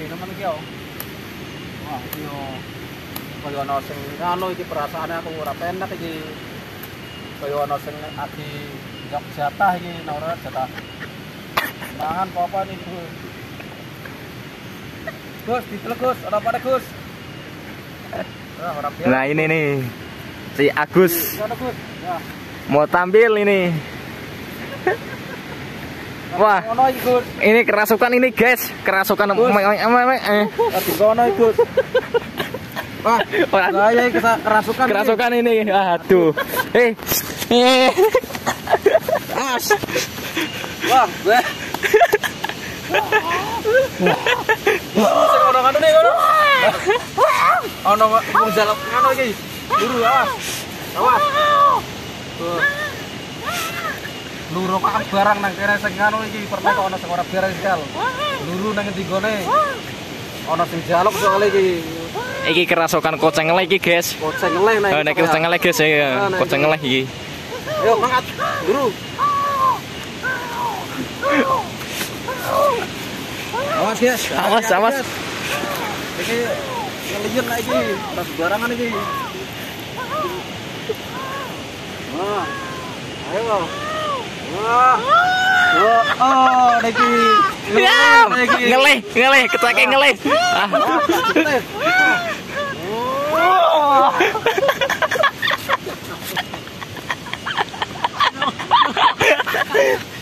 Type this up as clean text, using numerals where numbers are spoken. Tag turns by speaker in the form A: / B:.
A: nemen iki yo. Wah, iki yo. Kaya ana sing ngono iki perasaane aku ora penak iki. Kaya ana sing adi njok jatah iki ora jatah. Mangan apa nih, Gus? Gus, diteluk Gus, ora pada Gus.
B: Nah, ini nih. Si Agus.
A: Ya.
B: Mau tampil ini. Wah, ini kerasukan ini guys, kerasukan
A: Gus. Wah, saya kerasukan
B: ini. Aduh.
A: Wah, gue. Orang anu nih, ono wong jaluk ngono iki. Luru awas. Awas. Tuh. Luru kok barang nang kene sing ngono iki pernah kok ono sing ora beres kal. Luru nang endi gone. Ono sing jaluk soal iki.
B: Iki kerasukan koceng ngeleh iki, guys.
A: Koceng ngeleh nek.
B: Nek koceng ngeleh guys ya. Koceng ngeleh iki.
A: Ayo mangkat. Luru. Awas guys.
B: Awas.
A: Iki ngeliyen lagi ras barangan iki. Wah. Ayo. Wah. Oh, niki.
B: Ngeleh, ketake ngeleh.
A: Oh.